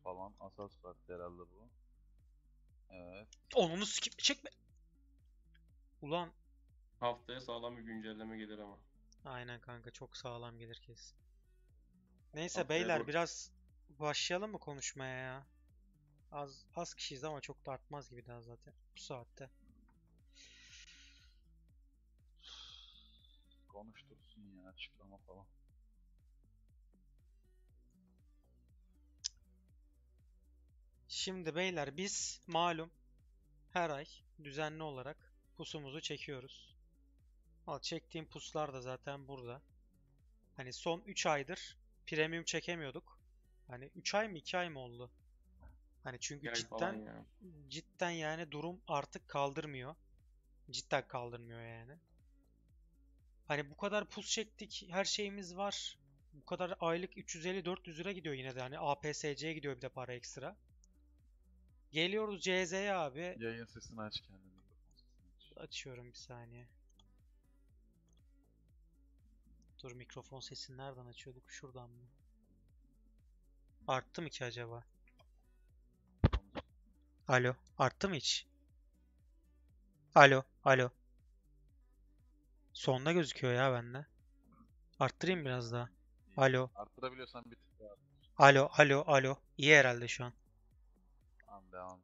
falan. Asas Parti herhalde bu. Evet. Onunu sikip çekme. Ulan Haftaya sağlam bir güncelleme gelir ama. aynen kanka çok sağlam gelir kesin. Neyse Haftaya beyler bu biraz başlayalım mı konuşmaya ya? Az kişiyiz ama çok da artmaz gibi daha zaten bu saatte. Konuştursun ya açıklama falan. Şimdi beyler biz malum her ay düzenli olarak pusumuzu çekiyoruz. Al çektiğim puslar da zaten burada. Hani son 3 aydır premium çekemiyorduk. Hani 3 ay mı 2 ay mı oldu? Hani çünkü yay falan cidden ya. cidden yani durum artık kaldırmıyor. Cidden kaldırmıyor yani. Hani bu kadar pus çektik, her şeyimiz var. Bu kadar aylık 350-400 lira gidiyor yine de hani APSC'ye gidiyor bir de para ekstra. Geliyoruz CZ'ye abi. Yayın sesini aç kendini. Mikrofon sesini aç. Açıyorum bir saniye. Dur mikrofon sesini nereden açıyorduk? Şuradan mı? Arttı mı ki acaba? Konuş. Alo. Arttı mı hiç? Alo. Alo. Sonda gözüküyor ya bende. Arttırayım biraz daha. İyi. Alo. Arttırabiliyorsan bir tık daha. Alo. Alo. Alo. İyi herhalde şu an. Tamam devam et.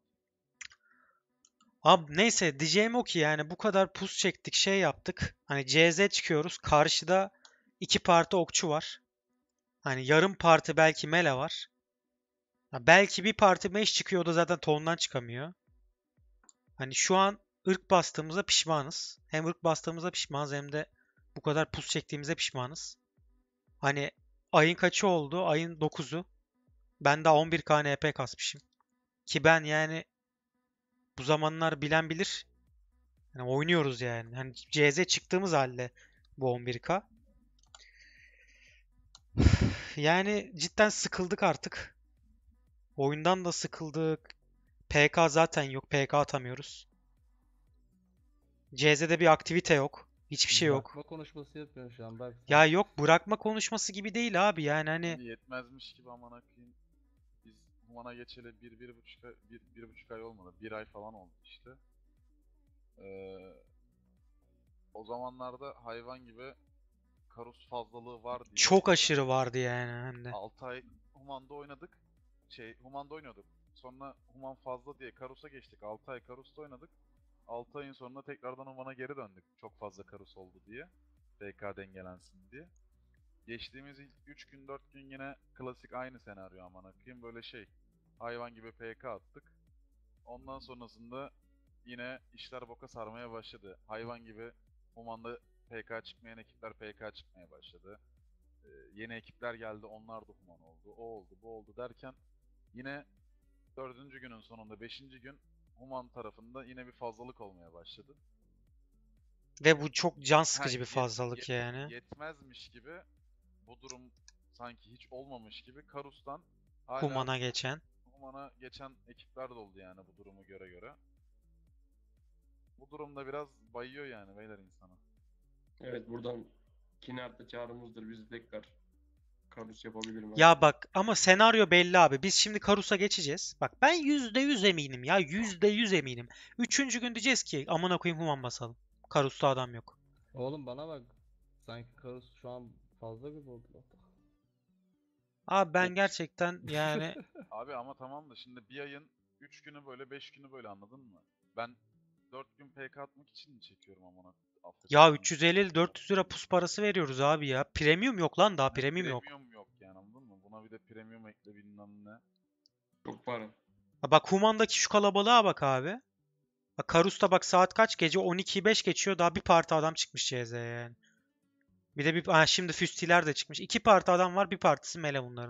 Abi neyse diyeceğim o ki yani bu kadar pus çektik şey yaptık. Hani CZ çıkıyoruz. Karşıda iki parti okçu var. Hani yarım parti belki mele var. Ha, belki bir parti meş çıkıyor o da zaten tondan çıkamıyor. Hani şu an ırk bastığımıza pişmanız. Hem ırk bastığımıza pişmanız hem de bu kadar pus çektiğimize pişmanız. Hani ayın kaçı oldu? Ayın 9'u. Ben daha 11K NP kasmışım. Ki ben yani bu zamanlar bilen bilir. Yani oynuyoruz yani. Hani CZ çıktığımız halde bu 11K. Yani cidden sıkıldık artık. Oyundan da sıkıldık. PK zaten yok. PK atamıyoruz. CZ'de bir aktivite yok. Hiçbir şey yok. Bırakma konuşması yapıyorsun şu an Berk sen. Ya yok bırakma konuşması gibi değil abi yani hani Hani yetmezmiş gibi amına koyayım. Biz Human'a geçeli bir buçuk ay, bir buçuk ay olmadı. Bir ay falan oldu işte. Ee, O zamanlarda hayvan gibi Karus fazlalığı var diye çok aşırı vardı yani hem de. 6 ay Human'da oynadık. Human'da oynuyorduk. Sonra Human fazla diye Karus'a geçtik. 6 ay Karus'ta oynadık. 6 ayın sonunda tekrardan Human'a geri döndük. Çok fazla Karus oldu diye. PK dengelensin diye. Geçtiğimiz ilk 3 gün 4 gün yine klasik aynı senaryo amına koyayım. Böyle hayvan gibi PK attık. Ondan sonrasında yine işler boka sarmaya başladı. Hayvan gibi Human'da PK çıkmayan ekipler PK çıkmaya başladı. Yeni ekipler geldi, onlar da Human oldu. O oldu, bu oldu derken yine dördüncü günün sonunda, beşinci gün Human tarafında yine bir fazlalık olmaya başladı. Ve bu çok can Ha, sıkıcı bir fazlalık yani. yetmezmiş gibi bu durum sanki hiç olmamış gibi Karus'tan hala Human'a geçen. Human'a geçen ekipler de oldu yani bu durumu göre. Bu durumda biraz bayıyor yani beyler insanı. Evet, buradan Kinert'e çağrımızdır. Bizi tekrar Karus yapabilir mi? Ya bak ama senaryo belli abi. Biz şimdi Karus'a geçeceğiz. Bak ben %100 eminim ya. %100 eminim. Üçüncü gün diyeceğiz ki amına koyayım Human basalım. Karus'ta adam yok. Oğlum bana bak. Sanki Karus şu an fazla gibi oldu lan. Abi ben Evet. gerçekten yani Abi ama tamam da şimdi bir ayın 3 günü böyle 5 günü böyle anladın mı? Ben 4 gün PK atmak için mi çekiyorum amına ya affedersin de. 350-400 lira pus parası veriyoruz abi ya. Premium yok lan daha Hani premium yok. premium yok yani anladın mı? Buna bir de premium ekle bilmem ne. Çok para. Ha bak Human'daki şu kalabalığa bak abi. Bak Karus'ta bak saat kaç? Gece 12'yi 5 geçiyor. Daha bir parti adam çıkmış CZ'ye yani. Bir de şimdi Füstiler de çıkmış. İki parti adam var. Bir partisi Mele bunların.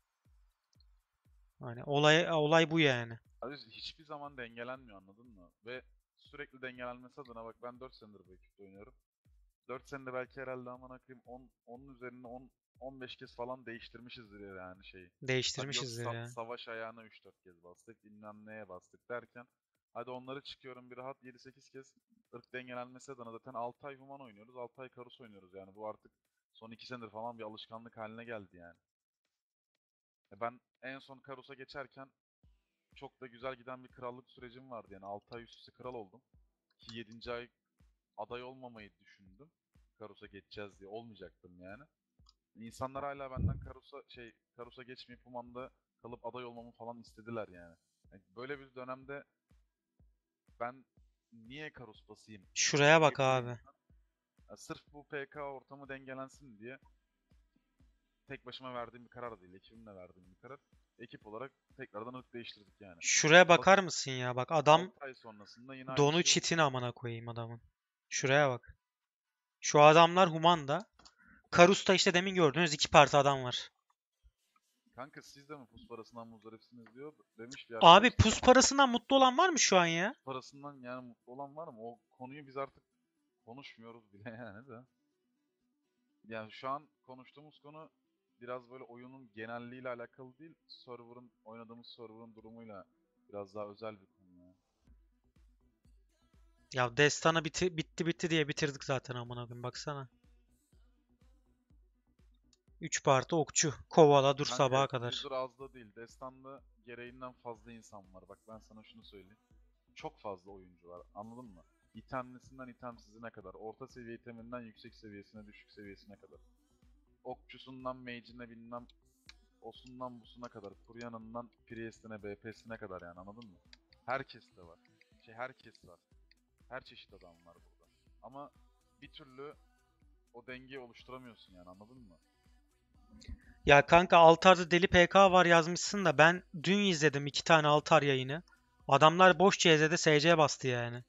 Hani olay bu yani. Abi hiçbir zaman dengelenmiyor anladın mı? Ve sürekli dengelenmesi adına bak ben 4 senedir bu ekipte oynuyorum. 4 senede belki herhalde amına koyayım 10'un üzerine 15 kez falan değiştirmişizdir yani şeyi. Hadi yok Değiştirmişizdir ya. savaş ayağına 3-4 kez bastık, bilmem neye bastık derken hadi onları çıkıyorum bir rahat 7-8 kez ırk dengelenmesi adına zaten 6 ay Human oynuyoruz, 6 ay Karus oynuyoruz yani bu artık son 2 senedir falan bir alışkanlık haline geldi yani. Ben en son Karus'a geçerken çok da güzel giden bir krallık sürecim vardı. Yani 6 ay üst üste kral oldum. Ki 7. ay aday olmamayı düşündüm. Karus'a geçeceğiz diye. Olmayacaktım yani. İnsanlar hala benden Karus'a geçmeyip Human'da kalıp aday olmamı falan istediler yani. Yani böyle bir dönemde ben niye Karus basayım Şuraya bak diye çoğu abi. insan, ya sırf bu PK ortamı dengelensin diye tek başıma verdiğim bir karar değil, ekibimle verdiğim bir karar. Ekip olarak tekrardan ırk değiştirdik yani. Şuraya bakar Basıp mısın ya? Bak adam 6 ay sonrasında yine aynı donu şey oldu. çitin amına koyayım adamın. Şuraya bak. Şu adamlar Human'da. Karus'ta işte demin gördüğünüz 2 parti adam var. Kanka siz de mi pus parasından muzdaripsiniz diyor demiş bir Abi arkadaş da. pus parasından mutlu olan var mı şu an ya? Parasından yani mutlu olan var mı? O konuyu biz artık konuşmuyoruz bile yani de. Yani şu an konuştuğumuz konu biraz böyle oyunun genelliğiyle alakalı değil, oynadığımız server'ın durumuyla biraz daha özel bir konu ya. Ya Destan'a bitti diye bitirdik zaten amına koyayım baksana. 3 parti okçu. Kovala dur Kanka sabaha kadar. user az da değil. Destan'da gereğinden fazla insan var. Bak ben sana şunu söyleyeyim. Çok fazla oyuncu var. Anladın mı? İtemlisinden itemsizine kadar. Orta seviye iteminden yüksek seviyesine, düşük seviyesine kadar. Okçusundan mage'ine bilmem osundan busuna kadar. Kuryanından Priest'ine, BP'sine kadar yani anladın mı? Herkes de var. Herkes var. Her çeşit adam var burada. Ama bir türlü o dengeyi oluşturamıyorsun yani anladın mı? Ya kanka altarda deli PK var yazmışsın da ben dün izledim 2 tane altar yayını. Adamlar boş CZ'de SC bastı yani.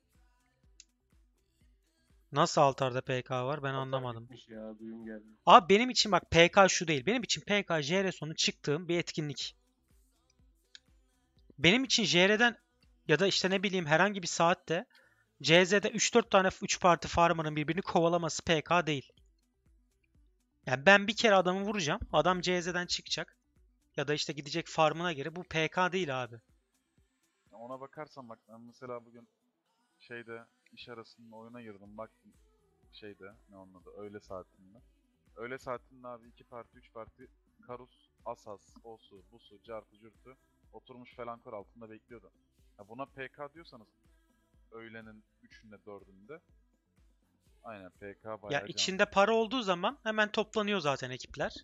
Nasıl altarda PK var ben Altar anlamadım. bitmiş ya, duyum geldi. Abi benim için bak PK şu değil. Benim için PK JR sonu çıktığım bir etkinlik. Benim için JR'den ya da işte ne bileyim herhangi bir saatte CZ'de 3-4 tane 3 parti farmer'ın birbirini kovalaması PK değil. Yani ben bir kere adamı vuracağım. Adam CZ'den çıkacak. Ya da işte gidecek farmına göre. Bu PK değil abi. Ona bakarsan bak ben mesela bugün iş arasında oyuna girdim baktım ne onun adı öğle saatinde. Öğle saatinde abi 2 parti 3 parti Karus, Asas, Osu, Busu, Cartı, Cürtü oturmuş Felankor altında bekliyordu. Ya buna PK diyorsanız öğlenin 3'ünde 4'ünde aynen PK Ya bayağı içinde canlı. para olduğu zaman hemen toplanıyor zaten ekipler.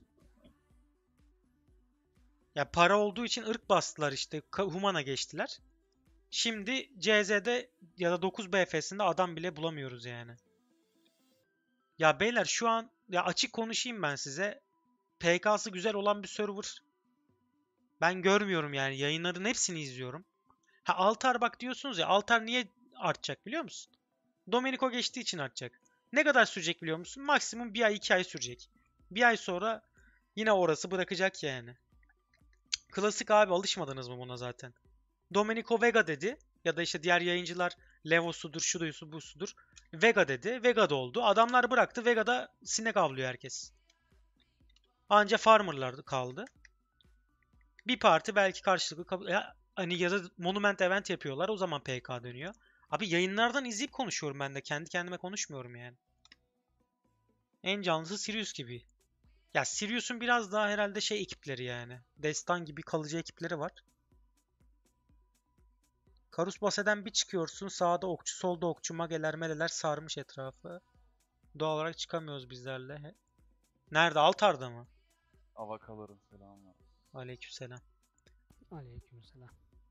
Ya para olduğu için ırk bastılar işte. Human'a geçtiler. Şimdi CZ'de ya da 9 BF'sinde adam bile bulamıyoruz yani. Ya beyler şu an ya açık konuşayım ben size. PK'sı güzel olan bir server ben görmüyorum yani. Yayınların hepsini izliyorum. Ha Altar bak diyorsunuz ya. Altar niye artacak biliyor musun? Domenico geçtiği için artacak. Ne kadar sürecek biliyor musun? Maksimum 1 ay 2 ay sürecek. Bir ay sonra yine orası bırakacak yani. Klasik abi alışmadınız mı buna zaten? Domenico Vega dedi. Ya da işte diğer yayıncılar Levos'udur, şuduysu, busudur. Vega dedi. Vega'da oldu. Adamlar bıraktı. Vega'da sinek avlıyor herkes. Anca farmerlar kaldı. Bir parti belki karşılıklı hani ya da Monument Event yapıyorlar. O zaman PK dönüyor. Abi yayınlardan izleyip konuşuyorum ben de. Kendi kendime konuşmuyorum yani. En canlısı Sirius gibi. Ya Sirius'un biraz daha herhalde şey ekipleri yani. Destan gibi kalıcı ekipleri var. Karus Base'den bir çıkıyorsun. Sağda okçu, solda okçu, mageler, meleler sarmış etrafı. Doğal olarak çıkamıyoruz bizlerle. Nerede? Altar'da mı? Avakaların selamı. Aleykümselam. Aleykümselam.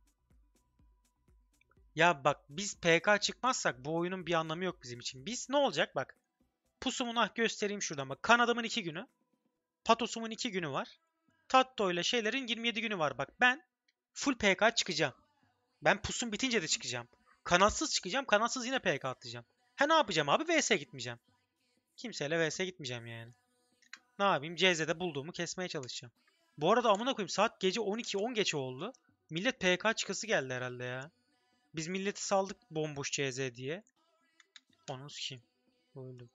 Ya bak biz PK çıkmazsak bu oyunun bir anlamı yok bizim için. Biz ne olacak bak. Pusumun göstereyim şuradan bak. Kanadımın 2 günü. Patos'umun 2 günü var. Tatto ile şeylerin 27 günü var. Bak ben full PK çıkacağım. Ben pusum bitince de çıkacağım. Kanatsız çıkacağım. Kanatsız yine PK atacağım. Ha ne yapacağım abi? VS gitmeyeceğim. Kimseyle VS gitmeyeceğim yani. Ne yapayım? CZ'de bulduğumu kesmeye çalışacağım. Bu arada amına koyayım saat gece 12-10 geçe oldu. Millet PK çıkası geldi herhalde ya. Biz milleti saldık bomboş CZ diye. Onu sikeyim. Öldüm.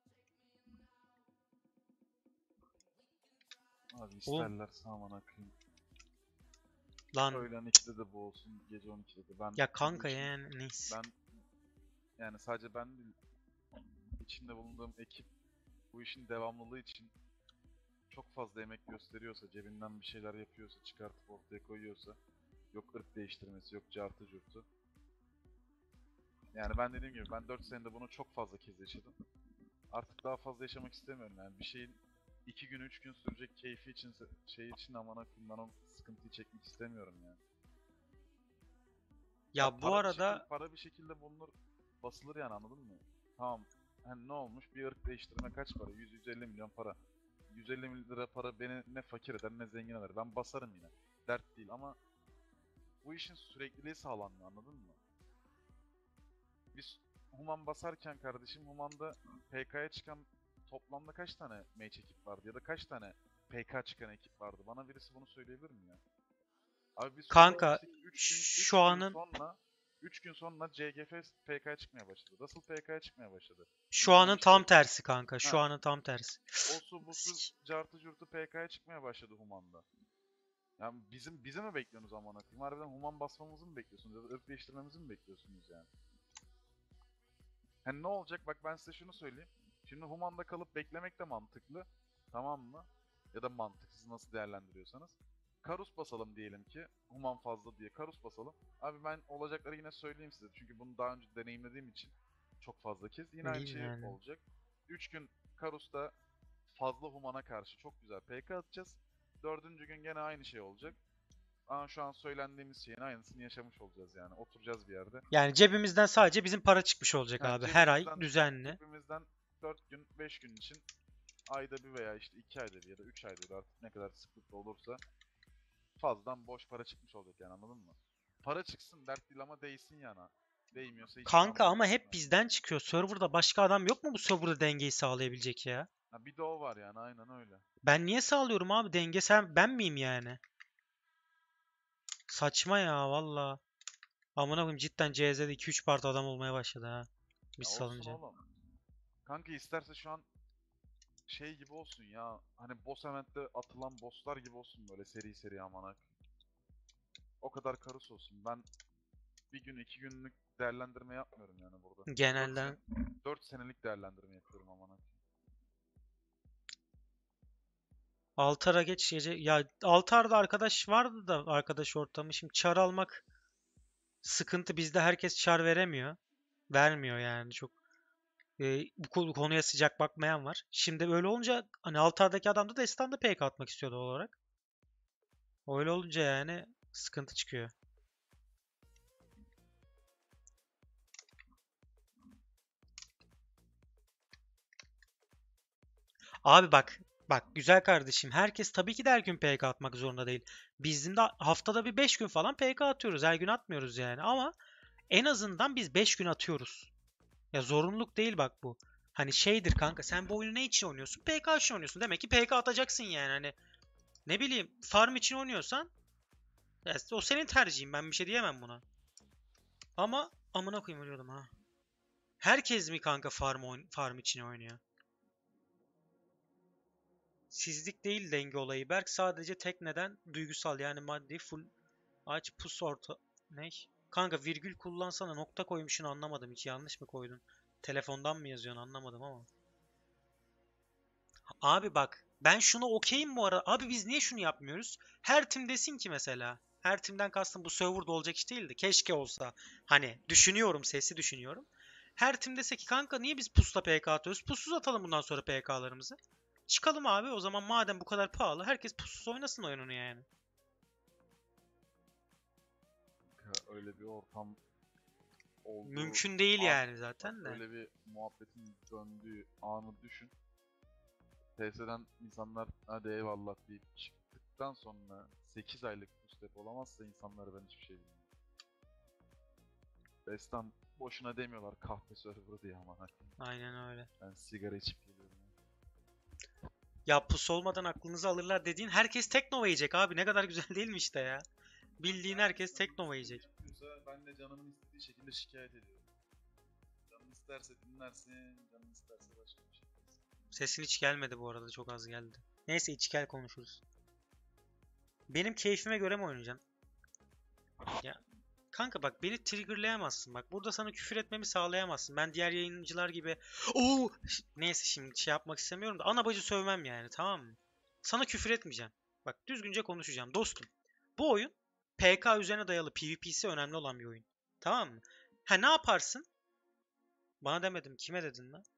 Abi Oğlum. isterlerse aman akıyım. Lan Öğlen 2'de de bu olsun, gece 12'de de. Ben ya bu kanka işin- yani neyse. Ben yani sadece ben değil, içinde bulunduğum ekip bu işin devamlılığı için çok fazla emek gösteriyorsa, cebinden bir şeyler yapıyorsa, çıkartıp ortaya koyuyorsa, yok ırk değiştirmesi, yok cartı curtu. Yani ben dediğim gibi ben 4 senede bunu çok fazla kez yaşadım. Artık daha fazla yaşamak istemiyorum yani. Bir şeyin 2 gün 3 gün sürecek keyfi için şey için amına koyayım ben o sıkıntıyı çekmek istemiyorum yani. Ya bu para arada para bir şekilde bulunur, basılır yani anladın mı? Tamam. Hani ne olmuş? Bir ırk değiştirme kaç para? 100-150 milyon para. 150 milyon lira para beni ne fakir eder ne zengin eder. Ben basarım yine. Dert değil ama bu işin sürekliliği sağlanmıyor anladın mı? Biz Human basarken kardeşim Human'da PK'ya çıkan toplamda kaç tane match ekip vardı ya da kaç tane PK çıkan ekip vardı? Bana birisi bunu söyleyebilir mi ya? Abi biz kanka 3 şu gün anın sonra 3 gün sonra CGF PK'ya çıkmaya başladı. Russell PK'ya çıkmaya başladı. şu Bizim anın işte tam tersi kanka. Şu ha, anın tam tersi. osu busu cartı curtu PK'ya çıkmaya başladı Human'da. Yani bizi mi bekliyorsunuz amına koyayım? Harbiden Human basmamızı mı bekliyorsunuz ya da ırk değiştirmemizi mi bekliyorsunuz yani? Hani ne olacak? Bak ben size şunu söyleyeyim. Şimdi Human'da kalıp beklemek de mantıklı. Tamam mı? Ya da mantıksız nasıl değerlendiriyorsanız. Karus basalım diyelim ki. Human fazla diye Karus basalım. Abi ben olacakları yine söyleyeyim size. Çünkü bunu daha önce deneyimlediğim için çok fazla kez. Yine aynı Değil şey yani. olacak. 3 gün Karus'ta fazla Human'a karşı çok güzel PK atacağız. 4. gün gene aynı şey olacak. Ama şu an söylendiğimiz şeyin aynısını yaşamış olacağız yani. Oturacağız bir yerde. Yani cebimizden sadece bizim para çıkmış olacak Yani abi. Her ay cebimizden- düzenli. Cebimizden 4 gün, 5 gün için ayda bir veya işte 2 ayda bir ya da 3 ayda bir artık ne kadar sıklıkla olursa fazladan boş para çıkmış olacak yani anladın mı? Para çıksın dert değil ama değsin yana. Değmiyorsa hiç Kanka anlamı ama yok hep yani. bizden çıkıyor. Server'da başka adam yok mu bu server'da dengeyi sağlayabilecek ya? Ha, bir de o var yani aynen öyle. Ben niye sağlıyorum abi denge? Ben miyim yani? Saçma ya valla. Amına koyayım cidden CZ'de 2-3 parti adam olmaya başladı ha. Biz Ya olsun salınca. oğlum. Kanka isterse şu an şey gibi olsun ya. Hani boss event'te atılan bosslar gibi olsun böyle seri seri amanak. O kadar karus olsun. Ben bir gün 2 günlük değerlendirme yapmıyorum yani burada. Genelden 4 senelik değerlendirme yapıyorum amanak. Altar'a geç gece. Ya Altar'da arkadaş vardı da arkadaş ortamı. Şimdi çar almak sıkıntı. Bizde herkes çar veremiyor. Vermiyor yani çok. Bu konuya sıcak bakmayan var. Şimdi böyle olunca hani Altar'daki adam da Destan'da PK atmak istiyordu doğal olarak. Öyle olunca yani sıkıntı çıkıyor. Abi bak güzel kardeşim. Herkes tabii ki de her gün PK atmak zorunda değil. Bizim de haftada bir 5 gün falan PK atıyoruz. Her gün atmıyoruz yani. Ama en azından biz 5 gün atıyoruz. Ya zorunluluk değil bak bu. Hani şeydir kanka sen bu oyunu ne için oynuyorsun? PK için oynuyorsun. Demek ki PK atacaksın yani. Hani ne bileyim farm için oynuyorsan ya o senin tercihin. Ben bir şey diyemem buna. Ama amına koyayım ölüyordum ha. Herkes mi kanka farm için oynuyor? Sizlik değil denge olayı. Berk sadece tek neden duygusal yani maddi full aç pus orta. Ne? Kanka virgül kullansana nokta koymuşsun anlamadım hiç yanlış mı koydun? Telefondan mı yazıyorsun anlamadım ama. Abi bak ben şunu okeyim bu arada. Abi biz niye şunu yapmıyoruz? Her tim desin ki mesela. Her timden kastım bu serverda olacak iş değildi. Keşke olsa. Hani düşünüyorum sesi düşünüyorum. Her tim dese ki kanka niye biz pusla PK atıyoruz? Pussuz atalım bundan sonra PK'larımızı. Çıkalım abi o zaman madem bu kadar pahalı herkes pussuz oynasın oyununu yani. Öyle bir ortam olduğu Mümkün değil an, yani zaten de. öyle bir muhabbetin döndüğü anı düşün. TS'den insanlar hadi eyvallah deyip çıktıktan sonra 8 aylık bu step olamazsa insanlara ben hiçbir şey bilmiyorum. Destan boşuna demiyorlar kahpe server diye aman hakkım. Aynen öyle. Ben sigara içip geliyorum. Ya pus olmadan aklınızı alırlar dediğin herkes Teknova yiyecek abi. Ne kadar güzel değil mi işte ya? Bildiğin herkes Teknova yiyecek. Yapıyorsa ben de canımın istediği şekilde şikayet ediyorum. Canın isterse dinlersin, canın isterse başka bir şey yaparsın. Sesin hiç gelmedi bu arada çok az geldi. Neyse içkel konuşuruz. Benim keyfime göre mi oynayacaksın? Ya kanka bak beni triggerlayamazsın bak. Burada sana küfür etmemi sağlayamazsın. Ben diğer yayıncılar gibi neyse şimdi şey yapmak istemiyorum da ana bacı sövmem yani tamam mı? sana küfür etmeyeceğim. Bak düzgünce konuşacağım dostum. Bu oyun PK üzerine dayalı, PvP'si önemli olan bir oyun. Tamam mı? Ha ne yaparsın? Bana demedim. Kime dedin lan?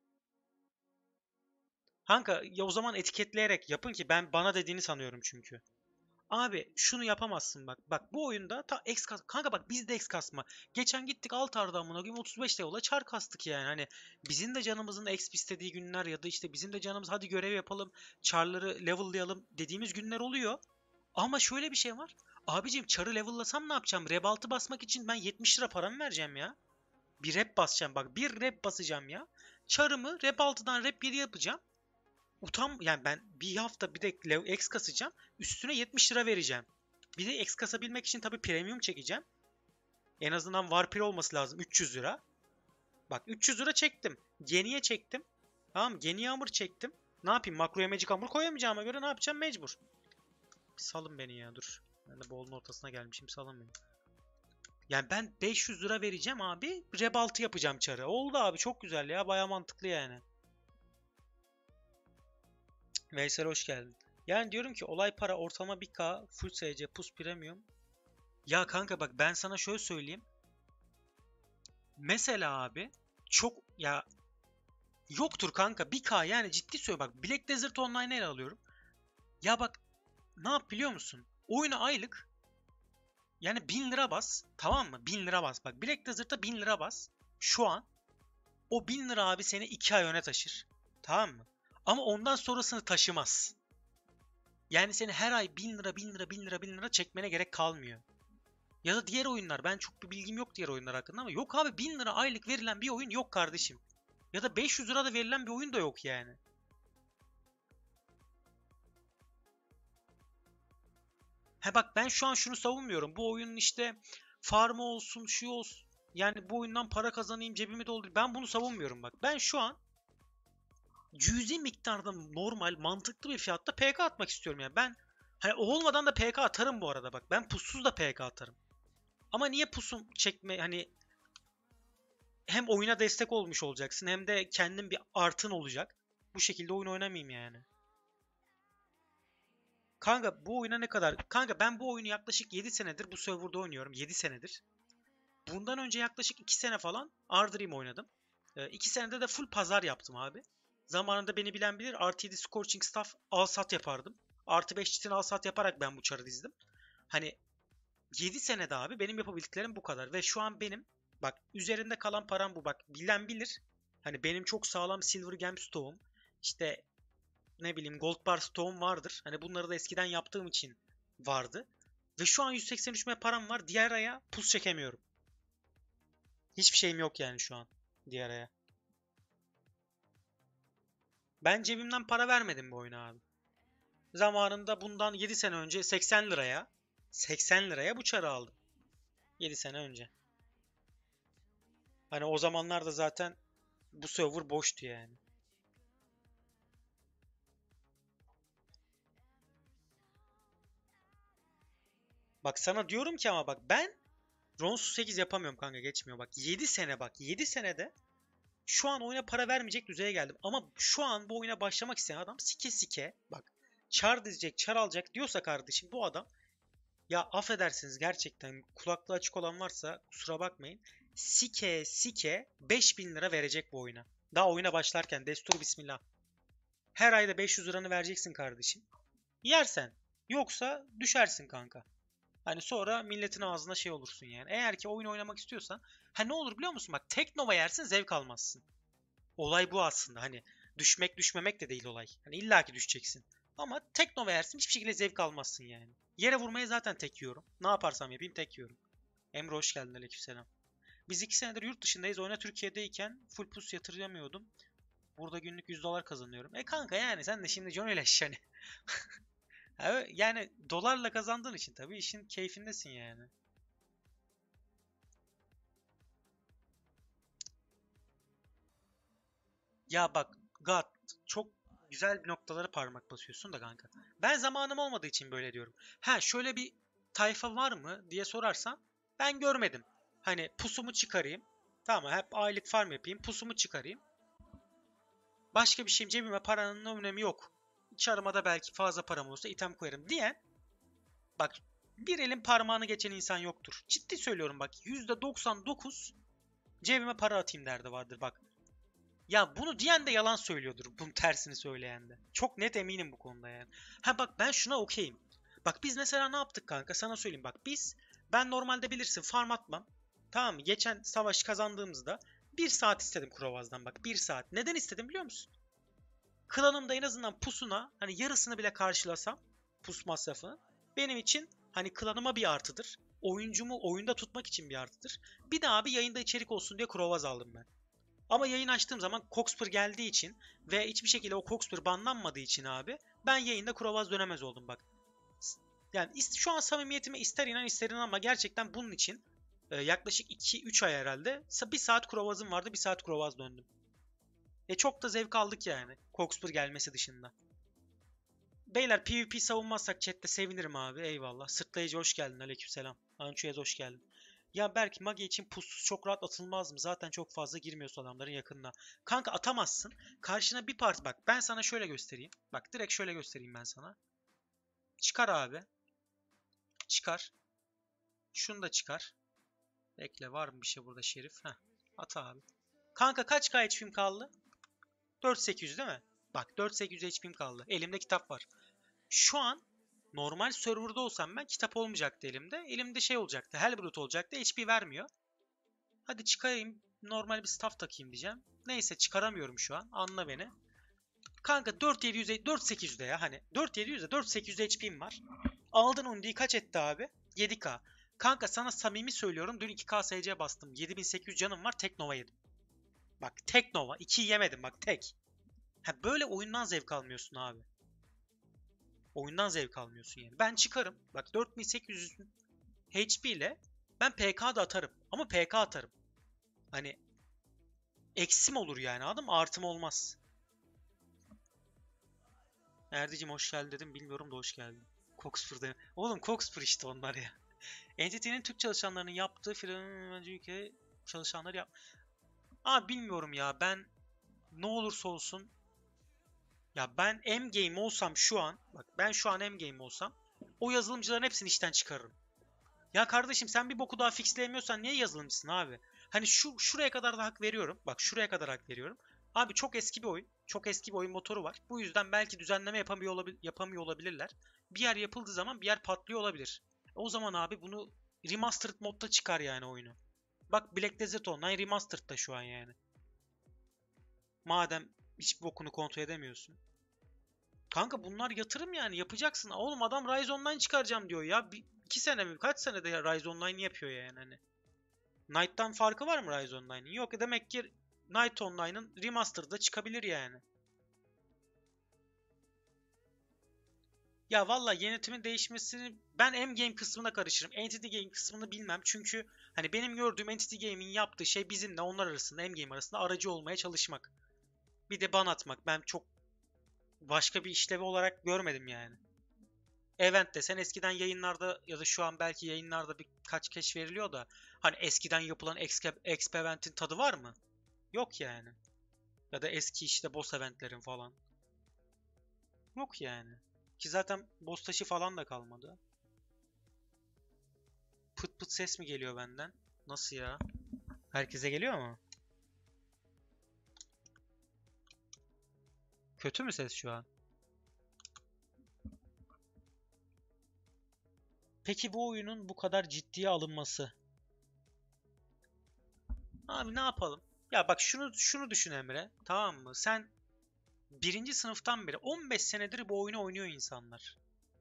Kanka ya o zaman etiketleyerek yapın ki ben bana dediğini sanıyorum çünkü. Abi şunu yapamazsın bak. Bak bu oyunda ta X kas kanka bak bizde X kasma. Geçen gittik Altar'da amına koyayım 35 level'a çar kastık yani. Hani bizim de canımızın X istediği günler ya da işte bizim de canımız hadi görev yapalım, çarları level'layalım dediğimiz günler oluyor. Ama şöyle bir şey var. Abicim çarı level'lasam ne yapacağım? Rep 6 basmak için ben 70 lira param vereceğim ya. Bir rep basacağım bak. Bir rep basacağım ya. Çarımı rep 6'dan rep 7 yapacağım. Yani ben bir hafta bir de X kasacağım. Üstüne 70 lira vereceğim. Bir de X kasabilmek için tabii premium çekeceğim. En azından Warpir olması lazım. 300 lira. Bak 300 lira çektim. Geniye çektim. Tamam Geniye hamur çektim. Ne yapayım? Makroya Magic hamur koyamayacağıma göre ne yapacağım? Mecbur. Bir salın beni ya dur. Ben de bolun ortasına gelmişim. Salın beni. Yani ben 500 lira vereceğim abi. Rep 6 yapacağım çarı. Oldu abi çok güzel ya. Baya mantıklı yani. Veysel hoş geldin. Yani diyorum ki olay para ortalama 1K full SC pus premium. Ya kanka bak ben sana şöyle söyleyeyim. Mesela abi çok ya yoktur kanka 1K yani ciddi söylüyorum bak Black Desert Online'ı ele alıyorum. Ya bak ne yap biliyor musun? Oyuna aylık yani 1000 lira bas tamam mı? 1000 lira bas bak Black Desert'ta 1000 lira bas. Şu an o 1000 lira abi seni 2 ay öne taşır. Tamam mı? Ama ondan sonrasını taşımaz. Yani seni her ay 1000 lira 1000 lira 1000 lira 1000 lira çekmene gerek kalmıyor. Ya da diğer oyunlar ben çok bir bilgim yok diğer oyunlar hakkında ama yok abi 1000 lira aylık verilen bir oyun yok kardeşim. Ya da 500 lira da verilen bir oyun da yok yani. He bak ben şu an şunu savunmuyorum. Bu oyunun işte farmı olsun şu olsun. Yani bu oyundan para kazanayım cebimi doldur. Ben bunu savunmuyorum bak. Ben şu an cüzi miktarda normal mantıklı bir fiyatta PK atmak istiyorum yani. Ben hani o olmadan da PK atarım bu arada bak. Ben pussuz da PK atarım. Ama niye pusum çekme hani hem oyuna destek olmuş olacaksın hem de kendin bir artın olacak. Bu şekilde oyun oynamayayım yani. Kanka bu oyuna ne kadar? Kanka ben bu oyunu yaklaşık 7 senedir bu serverda oynuyorum. 7 senedir. Bundan önce yaklaşık 2 sene falan Ardream oynadım. 2 senede de full pazar yaptım abi. Zamanında beni bilen bilir artı 7 Scorching Staff al sat yapardım. Artı 5 çitin al sat yaparak ben bu çarı dizdim. Hani 7 senede abi benim yapabildiklerim bu kadar. Ve şu an benim bak üzerinde kalan param bu bak. Bilen bilir. Hani benim çok sağlam Silver Gemstone'um. İşte ne bileyim Gold Bar Stone vardır. Hani bunları da eskiden yaptığım için vardı. Ve şu an 183 M param var. Diğer aya pus çekemiyorum. Hiçbir şeyim yok yani şu an diğer aya. Ben cebimden para vermedim bu oyuna abi. Zamanında bundan 7 sene önce 80 liraya bu çarı aldım. 7 sene önce. Hani o zamanlarda zaten bu server boştu yani. Bak sana diyorum ki ama bak ben Ronsu 8 yapamıyorum kanka geçmiyor bak. 7 sene bak 7 senede şu an oyuna para vermeyecek düzeye geldim. Ama şu an bu oyuna başlamak isteyen adam sike sike bak çar dizecek çar alacak diyorsa kardeşim bu adam ya affedersiniz gerçekten kulaklığı açık olan varsa kusura bakmayın. Sike sike 5000 lira verecek bu oyuna. Daha oyuna başlarken destur bismillah. Her ayda 500 liranı vereceksin kardeşim. Yersen. Yoksa düşersin kanka. Hani sonra milletin ağzına şey olursun yani. Eğer ki oyun oynamak istiyorsan ha ne olur biliyor musun? Bak Teknova yersin zevk almazsın. Olay bu aslında. Hani düşmek düşmemek de değil olay. Hani illaki düşeceksin. Ama Teknova yersin hiçbir şekilde zevk almazsın yani. Yere vurmaya zaten tek yiyorum. Ne yaparsam yapayım tek yiyorum. Emre hoş geldin aleykümselam. Biz 2 senedir yurt dışındayız. Oyuna Türkiye'deyken full pus yatıramıyordum. Burada günlük $100 kazanıyorum. Kanka yani sen de şimdi Johnny Leş hani. Yani dolarla kazandığın için tabii işin keyfindesin yani. Ya bak God çok güzel bir noktalara parmak basıyorsun da kanka. Ben zamanım olmadığı için böyle diyorum. Ha şöyle bir tayfa var mı diye sorarsan ben görmedim. Hani pusumu çıkarayım. Tamam hep aylık farm yapayım. Pusumu çıkarayım. Başka bir şeyim cebime paranın önemi yok. çarıma da belki fazla param olursa item koyarım diyen, bak bir elin parmağını geçen insan yoktur. Ciddi söylüyorum bak, %99 cebime para atayım derdi vardır bak. Ya bunu diyen de yalan söylüyordur. Bunun tersini söyleyen de. Çok net eminim bu konuda yani. Ha bak, ben şuna okeyim. Bak biz mesela ne yaptık kanka? Sana söyleyeyim bak. Ben normalde bilirsin farm atmam. Tamam mı? Geçen savaşı kazandığımızda 1 saat istedim Krovaz'dan bak. 1 saat. Neden istedim biliyor musun? Klanımda en azından pusuna hani yarısını bile karşılasam pus masrafını benim için hani klanıma bir artıdır. Oyuncumu oyunda tutmak için bir artıdır. Bir de abi yayında içerik olsun diye Krovaz aldım ben. Ama yayın açtığım zaman Coxper geldiği için ve hiçbir şekilde o Coxper banlanmadığı için abi ben yayında Krovaz dönemez oldum bak. Yani şu an samimiyetime ister inan ister inan ama gerçekten bunun için yaklaşık 2-3 ay herhalde 1 saat Krovaz'ım vardı, 1 saat Krovaz döndüm. Çok da zevk aldık yani Coxper gelmesi dışında. Beyler PvP savunmazsak chatte sevinirim abi, eyvallah. Sırtlayıcı hoş geldin, aleykümselam. Ançuyez hoş geldin. Ya belki Mage için pussuz çok rahat atılmaz mı? Zaten çok fazla girmiyorsun adamların yakınına. Kanka atamazsın. Karşına bir parti bak. Ben sana şöyle göstereyim. Bak direkt şöyle göstereyim ben sana. Çıkar abi. Çıkar. Şunu da çıkar. Bekle, var mı bir şey burada Şerif? Heh. At abi. Kanka kaç K HP'm kaldı? 4800 değil mi? Bak 4800 HP'm kaldı. Elimde kitap var. Şu an normal serverda olsam ben kitap olmayacaktı elimde. Elimde şey olacaktı. Hellbrute olacaktı. HP vermiyor. Hadi çıkarayım. Normal bir staff takayım diyeceğim. Neyse çıkaramıyorum şu an. Anla beni. Kanka 4800'de ya hani. 4700'de 4800 HP'm var. Aldın Undi'yi kaç etti abi? 7K. Kanka sana samimi söylüyorum. Dün 2K SC bastım. 7800 canım var. Tek Nova yedim. Bak tek Nova. 2'yi yemedim bak tek. Ha, böyle oyundan zevk almıyorsun abi. Oyundan zevk almıyorsun yani. Ben çıkarım. Bak 4800 HP ile ben PK da atarım. Ama PK atarım. Hani eksim olur yani, anladın mı? Artım olmaz. Erdicim hoş geldin dedim. Bilmiyorum da hoş geldin. Coxper'da. Oğlum Coxper işte onlar ya. Entity'nin Türk çalışanlarının yaptığı filan ülke çalışanları yap. Abi bilmiyorum ya, ben ne olursa olsun ya ben M-Game olsam şu an, bak ben şu an M-Game olsam o yazılımcıların hepsini işten çıkarırım. Ya kardeşim sen bir boku daha fixleyemiyorsan niye yazılımcısın abi? Hani şuraya kadar da hak veriyorum. Bak şuraya kadar hak veriyorum. Abi çok eski bir oyun. Çok eski bir oyun motoru var. Bu yüzden belki düzenleme yapamıyor olabilirler. Bir yer yapıldığı zaman bir yer patlıyor olabilir. O zaman abi bunu remastered modda çıkar yani oyunu. Bak Black Desert Online remastered'da şu an yani. Madem hiçbir bokunu kontrol edemiyorsun. Kanka bunlar yatırım yani, yapacaksın. Oğlum adam Rise Online çıkaracağım diyor ya. 2 sene mi? Kaç senede ya Rise Online yapıyor yani hani. Knight'tan farkı var mı Rise Online'ın? Yok, demek ki Knight Online'ın remastered'da çıkabilir yani. Ya valla yönetimin değişmesini ben M-Game kısmına karışırım. Entity Game kısmını bilmem. Çünkü hani benim gördüğüm Entity Game'in yaptığı şey bizimle onlar arasında, M-Game arasında aracı olmaya çalışmak. Bir de ban atmak. Ben çok başka bir işlevi olarak görmedim yani. Event desen eskiden yayınlarda ya da şu an belki yayınlarda birkaç keş veriliyor da hani eskiden yapılan Exp Event'in tadı var mı? Yok yani. Ya da eski işte boss eventlerin falan. Yok yani. Ki zaten boss taşı falan da kalmadı. Pıt pıt ses mi geliyor benden? Nasıl ya? Herkese geliyor mu? Kötü mü ses şu an? Peki bu oyunun bu kadar ciddiye alınması. Abi ne yapalım? Ya bak şunu düşün Emre. Tamam mı? Sen birinci sınıftan beri 15 senedir bu oyunu oynuyor insanlar.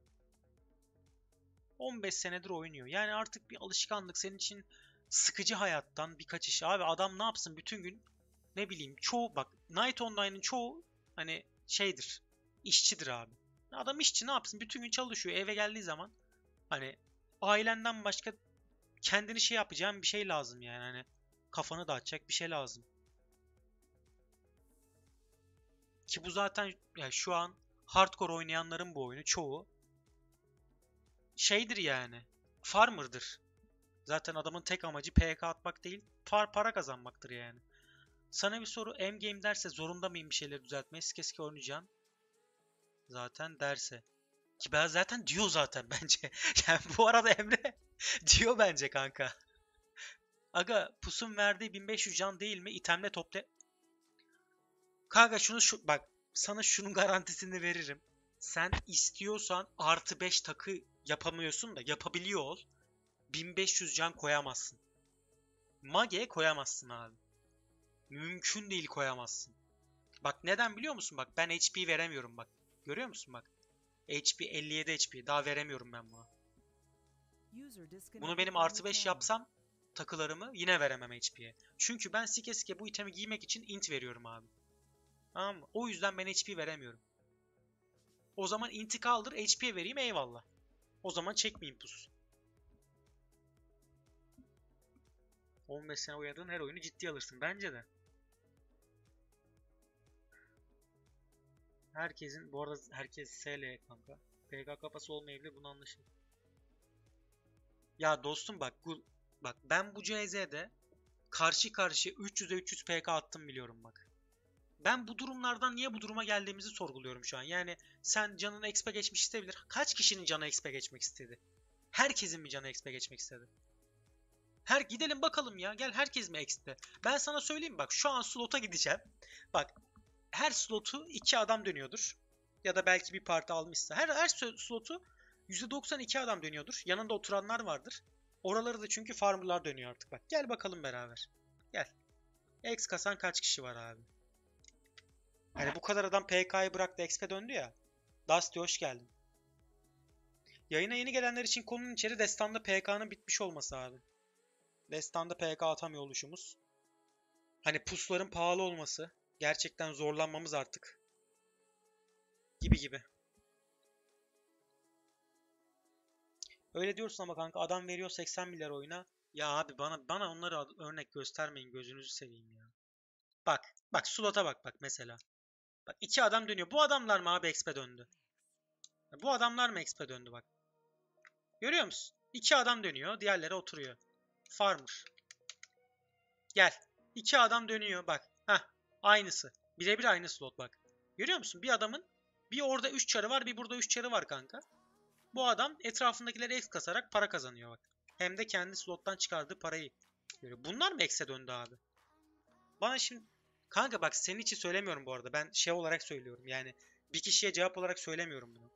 15 senedir oynuyor. Yani artık bir alışkanlık senin için, sıkıcı hayattan birkaç iş. Abi adam ne yapsın bütün gün, ne bileyim, çoğu bak Night Online'ın çoğu hani şeydir. İşçidir abi. Adam işçi, ne yapsın? Bütün gün çalışıyor. Eve geldiği zaman hani ailenden başka kendini şey yapacağın bir şey lazım yani. Hani kafanı dağıtacak bir şey lazım. Ki bu zaten yani şu an hardcore oynayanların bu oyunu çoğu şeydir yani. Farmer'dır. Zaten adamın tek amacı PK atmak değil, para kazanmaktır yani. Sana bir soru, M-Game derse zorunda mıyım bir şeyleri düzeltmeye? Eski oynayacağım. zaten derse. Ki ben zaten diyor zaten bence. Yani bu arada Emre diyor bence kanka. Aga pusun verdiği 1500 can değil mi? İtemle topla... Kanka bak sana şunun garantisini veririm. Sen istiyorsan artı 5 takı yapamıyorsun da yapabiliyor ol. 1500 can koyamazsın. Mage'ye koyamazsın abi. Mümkün değil koyamazsın. Bak neden biliyor musun? Bak ben HP veremiyorum bak. Görüyor musun bak? HP 57 HP. Daha veremiyorum ben buna. Bunu benim artı 5 yapsam takılarımı yine veremem HP'ye. Çünkü ben sike sike bu itemi giymek için int veriyorum abi. Tamam mı? O yüzden ben HP veremiyorum. O zaman int'i kaldır HP'ye vereyim eyvallah. O zaman çekmeyeyim pus. 15 sene oynadığın her oyunu ciddiye alırsın. Bence de. Bu arada herkes SL kanka. PK kafası olmayabilir, bunu anlaşılır. Ya dostum bak ben bu CZ'de karşı karşıya 300'e 300 PK attım biliyorum bak. Ben bu durumlardan niye bu duruma geldiğimizi sorguluyorum şu an. Yani sen canın XP geçmiş isteyebilir. Kaç kişinin canı XP geçmek istedi? Herkesin mi canı XP geçmek istedi? Gidelim bakalım ya. Gel herkes mi XP? Ben sana söyleyeyim bak şu an slota gideceğim. Bak her slotu 2 adam dönüyordur. Ya da belki bir parti almışsa. Her slotu %92 adam dönüyordur. Yanında oturanlar vardır. Oraları da çünkü farmlar dönüyor artık bak. Gel bakalım beraber. Gel. X kasan kaç kişi var abi? Hani bu kadar adam PK'yı bıraktı XP döndü ya. Dusty hoş geldin. Yayına yeni gelenler için konunun içeri Destan'da PK'nın bitmiş olması abi. Destan'da PK atamıyor oluşumuz. Hani pusların pahalı olması. Gerçekten zorlanmamız artık. Gibi. Öyle diyorsun ama kanka adam veriyor 80 milyar oyuna. Ya abi bana onları örnek göstermeyin gözünüzü seveyim ya. Bak slota bak mesela. Bak 2 adam dönüyor. Bu adamlar mı abi XP döndü? Bu adamlar mı XP döndü bak. Görüyor musun? 2 adam dönüyor. Diğerleri oturuyor. Farmer. Gel. 2 adam dönüyor bak. Heh. Aynısı. Birebir aynı slot bak. Görüyor musun? Bir adamın bir orada 3 çarı var, bir burada 3 çarı var kanka. Bu adam etrafındakileri X kasarak para kazanıyor bak. Hem de kendi slottan çıkardığı parayı görüyor. Bunlar mı X'e döndü abi? Bana şimdi kanka bak senin için söylemiyorum bu arada. Ben şey olarak söylüyorum. Yani bir kişiye cevap olarak söylemiyorum bunu.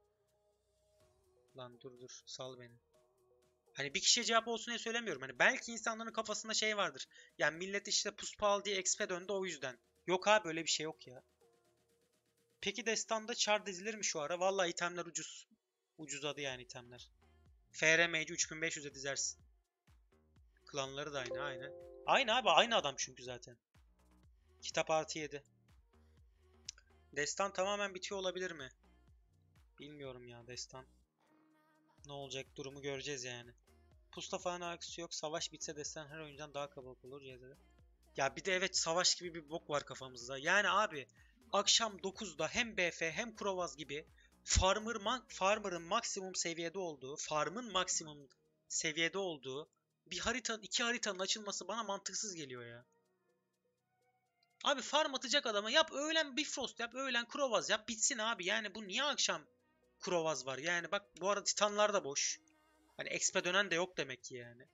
Lan dur sal beni. Hani bir kişiye cevap olsun diye söylemiyorum. Hani belki insanların kafasında şey vardır. Yani millet işte pus pahalı diye XP döndü o yüzden. Yok abi böyle bir şey yok ya. Peki Destan'da char dizilir mi şu ara? Vallahi itemler ucuz. Ucuzadı yani itemler. FR Mage'i 3500'e dizersin. Klanları da aynı aynen. Aynı abi aynı adam çünkü zaten. Kitap artı 7. Destan tamamen bitiyor olabilir mi? Bilmiyorum ya Destan. Ne olacak durumu göreceğiz yani. Pusta falan alakası yok. Savaş bitse Destan her oyuncudan daha kalabalık olur CZ'de. Ya bir de evet savaş gibi bir bok var kafamızda. Yani abi akşam 9'da hem BF hem Krovaz gibi farmer'ın maksimum seviyede olduğu, farmın maksimum seviyede olduğu iki haritanın açılması bana mantıksız geliyor ya. Abi farm atacak adama yap öğlen Bifrost yap, öğlen Krovaz yap bitsin abi. Yani bu niye akşam Krovaz var? Yani bak bu arada Titanlar da boş. Hani XP dönen de yok demek ki yani.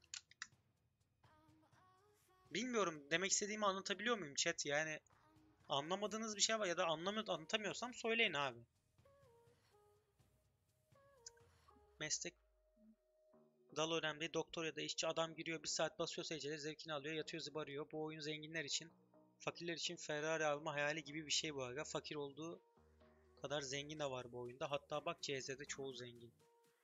Bilmiyorum demek istediğimi anlatabiliyor muyum chat? Yani anlamadığınız bir şey var ya da anlatamıyorsam söyleyin abi. Meslek dal önemli. Doktor ya da işçi adam giriyor bir saat basıyor seyircileri zevkini alıyor yatıyor zıbarıyor. Bu oyun zenginler için fakirler için Ferrari alma hayali gibi bir şey bu aga. Fakir olduğu kadar zengin de var bu oyunda. Hatta bak CZ'de çoğu zengin.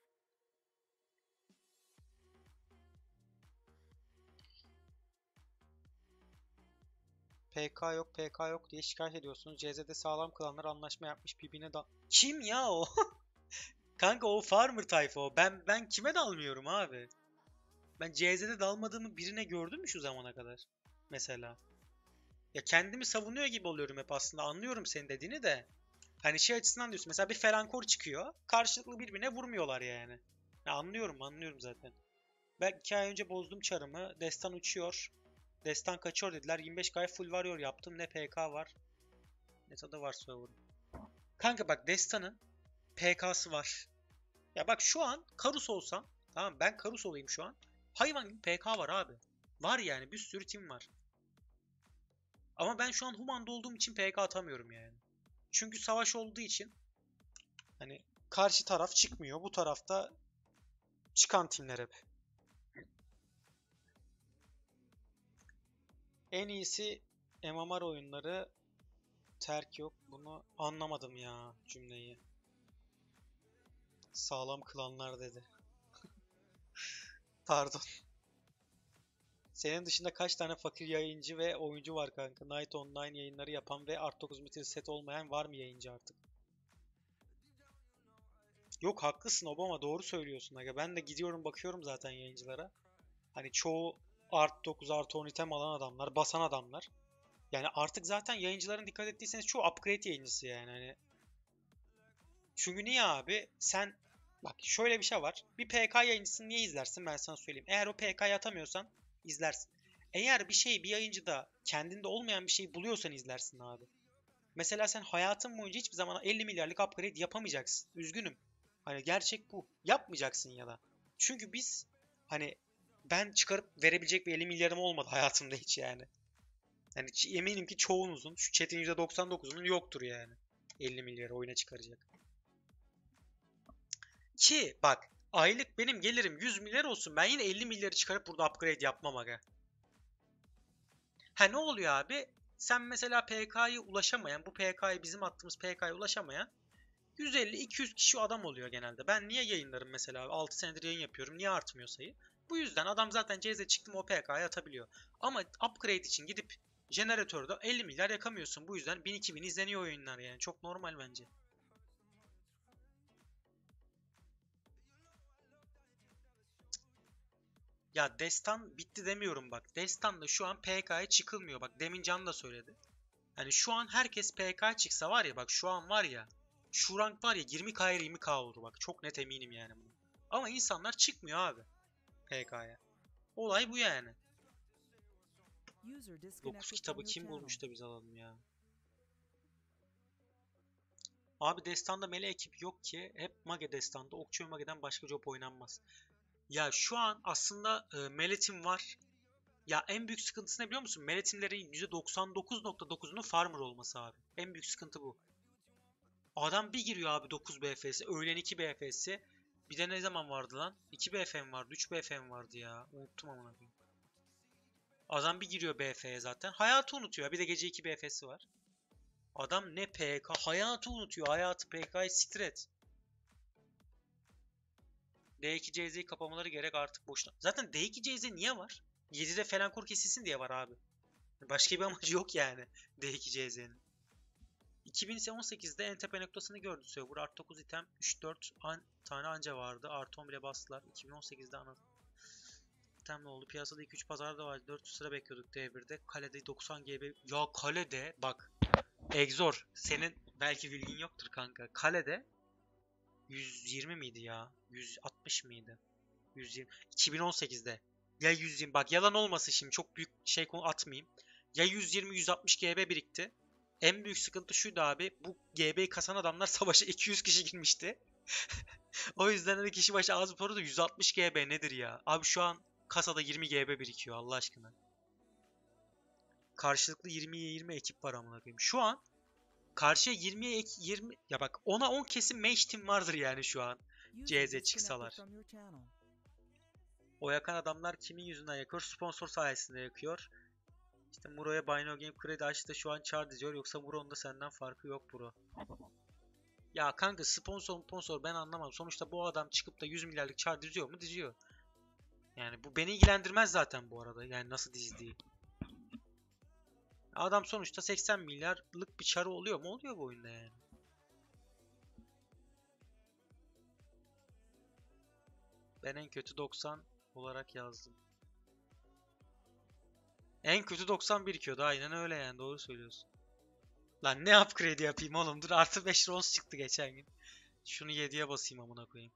PK yok diye şikayet ediyorsunuz. CZ'de sağlam klanlar anlaşma yapmış birbirine da... Kim ya o? Kanka o farmer tayfa o. Ben kime dalmıyorum abi? Ben CZ'de dalmadığımı birine gördün mü şu zamana kadar? Mesela. Ya kendimi savunuyor gibi oluyorum hep aslında. Anlıyorum senin dediğini de. Hani şey açısından diyorsun. Mesela bir felankor çıkıyor. Karşılıklı birbirine vurmuyorlar yani. Ya anlıyorum zaten. Ben 2 ay önce bozdum çarımı. Destan uçuyor. Destan kaçıyor dediler. 25 gay full warrior yaptım. Ne PK var. Ne tadı var server'ın. Kanka bak Destan'ın PK'sı var. Ya bak şu an Karus olsam, tamam ben Karus olayım şu an. Hayvan gibi PK var abi. Var yani bir sürü team var. Ama ben şu an Human'da olduğum için PK atamıyorum yani. Çünkü savaş olduğu için hani karşı taraf çıkmıyor. Bu tarafta çıkan teamler hep. En iyisi MMR oyunları, terk yok. Bunu anlamadım ya cümleyi. Sağlam klanlar dedi. Pardon. Senin dışında kaç tane fakir yayıncı ve oyuncu var kanka? Night Online yayınları yapan ve Art 9 Metal set olmayan var mı yayıncı artık? Yok haklısın Obama, doğru söylüyorsun aga. Ben de gidiyorum bakıyorum zaten yayıncılara. Hani çoğu Art 9 artı 10 item alan adamlar, basan adamlar. Yani artık zaten yayıncıların dikkat ettiyseniz çoğu upgrade yayıncısı yani hani. Çünkü niye abi? Sen bak şöyle bir şey var. Bir PK yayıncısını niye izlersin ben sana söyleyeyim. Eğer o PK'yı atamıyorsan izlersin. Eğer bir şey bir yayıncıda kendinde olmayan bir şey buluyorsan izlersin abi. Mesela sen hayatın boyunca hiçbir zaman 50 milyarlık upgrade yapamayacaksın. Üzgünüm. Hani gerçek bu. Yapmayacaksın ya da. Çünkü biz hani ben çıkarıp verebilecek bir 50 milyarım olmadı hayatımda hiç yani. Yani eminim ki çoğunuzun, şu chat'in %99'unun yoktur yani. 50 milyarı oyuna çıkaracak. Ki bak aylık benim gelirim 100 milyar olsun. Ben yine 50 milyarı çıkarıp burada upgrade yapmam aga. Ha ne oluyor abi? Sen mesela PK'yı ulaşamayan, bu PK'yı bizim attığımız PK'ya ulaşamayan 150-200 kişi adam oluyor genelde. Ben niye yayınlarım mesela? 6 senedir yayın yapıyorum. Niye artmıyor sayı? Bu yüzden adam zaten CZ çıktı mı o PK'ya atabiliyor. Ama upgrade için gidip jeneratörde 50 milyar yakamıyorsun. Bu yüzden 1000-2000 izleniyor oyunlar yani. Çok normal bence. Ya Destan bitti demiyorum bak. Destan'da şu an PK'ya çıkılmıyor. Bak demin Can da söyledi. Yani şu an herkes PK çıksa var ya bak şu an var ya. Şu rank var ya 20K'ya 20K olur bak. Çok net eminim yani bunu. Ama insanlar çıkmıyor abi PK'ya. Olay bu yani. 9 kitabı kim bulmuş da biz alalım ya. Abi Destan'da melee ekip yok ki. Hep Mage Destan'da. Okçu ve Mage'den başka job oynanmaz. Ya şu an aslında Meletim var. Ya en büyük sıkıntısı ne biliyor musun? Meletimlerin %99.9'unun farmer olması abi. En büyük sıkıntı bu. Adam bir giriyor abi 9 BFS, öğlen 2 BFS. Bir de ne zaman vardı lan? 2 BF mi vardı, 3 BF mi vardı ya? Unuttum amına koyayım. Adam bir giriyor BF'ye zaten. Hayatı unutuyor. Bir de gece 2 BF'si var. Adam ne PK, hayatı unutuyor. Hayatı PK'yı siktir et. D2CZ'yi kapamaları gerek artık boşuna. Zaten D2CZ niye var? 7'de Felankur kesilsin diye var abi. Başka bir amacı yok yani D2CZ'nin. 2018'de en tepe noktasını gördü server. Art 9 item 3-4 tane anca vardı. Artı 10 bile bastılar. 2018'de ana item ne oldu? Piyasada 2-3 pazarda vardı. 400 sıra bekliyorduk D1'de. Kalede 90 GB. Ya kalede bak. Exor senin belki bilgin yoktur kanka. Kalede 120 miydi ya? 160 mıydı? 120. 2018'de. Ya 120. Bak yalan olmasın şimdi çok büyük şey konu atmayayım. Ya 120-160 GB birikti. En büyük sıkıntı şuydu abi. Bu GB'yi kasan adamlar savaşa 200 kişi girmişti. O yüzden hani kişi başı az para da 160 GB nedir ya? Abi şu an kasada 20 GB birikiyor Allah aşkına. Karşılıklı 20'ye 20 ekip var amına koyayım. Şu an karşıya 20'ye 20 ya bak 10'a 10 kesin mage team vardır yani şu an. CZ çıksalar. O yakan adamlar kimin yüzünden yakıyor? Sponsor sayesinde yakıyor. İşte Muro'ya Buy No Game kredi açtı şu an çağır diyor. Yoksa Muro'nun da senden farkı yok bro. Ya kanka sponsor ben anlamam. Sonuçta bu adam çıkıp da 100 milyarlık çağır diziyor mu? Diziyor. Yani bu beni ilgilendirmez zaten bu arada. Yani nasıl dizdiği. Adam sonuçta 80 milyarlık bir çarı oluyor mu? Oluyor bu oyunda yani. Ben en kötü 90 olarak yazdım. En kötü 90 birikiyordu. Aynen öyle yani. Doğru söylüyorsun. Lan ne upgrade yapayım oğlum? Dur artı 5 rons çıktı geçen gün. Şunu 7'ye basayım amına koyayım.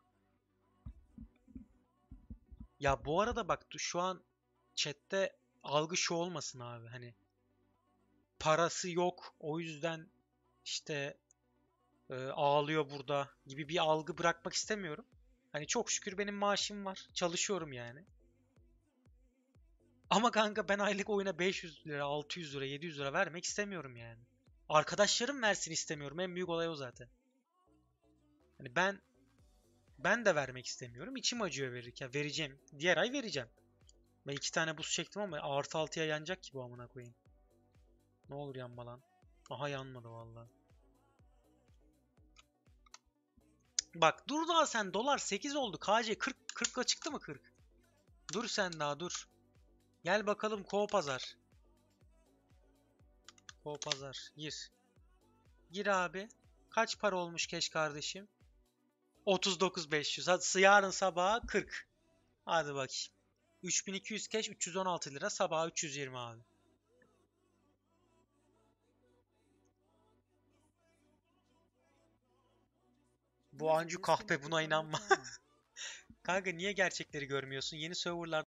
Ya bu arada bak şu an chatte algı şu olmasın abi. Hani parası yok. O yüzden işte ağlıyor burada gibi bir algı bırakmak istemiyorum. Hani çok şükür benim maaşım var. Çalışıyorum yani. Ama kanka ben aylık oyuna 500 lira, 600 lira, 700 lira vermek istemiyorum yani. Arkadaşlarım versin istemiyorum. En büyük olay o zaten. Hani ben de vermek istemiyorum. İçim acıyor verirken. Vereceğim. Diğer ay vereceğim. Ben 2 tane buz çektim ama artı 6'ya yanacak ki bu amına koyayım. Ne olur yanma lan. Aha yanmadı vallahi. Bak dur daha sen, dolar 8 oldu. KC 40'la çıktı mı 40? Dur sen daha dur. Gel bakalım Ko Pazar. Ko Pazar gir. Gir abi. Kaç para olmuş keş kardeşim? 39.500. Hadi yarın sabaha 40. Hadi bakayım. 3200 keş 316 lira. Sabaha 320 abi. Bu Ancu kahpe buna inanma. Kanka niye gerçekleri görmüyorsun? Yeni serverlar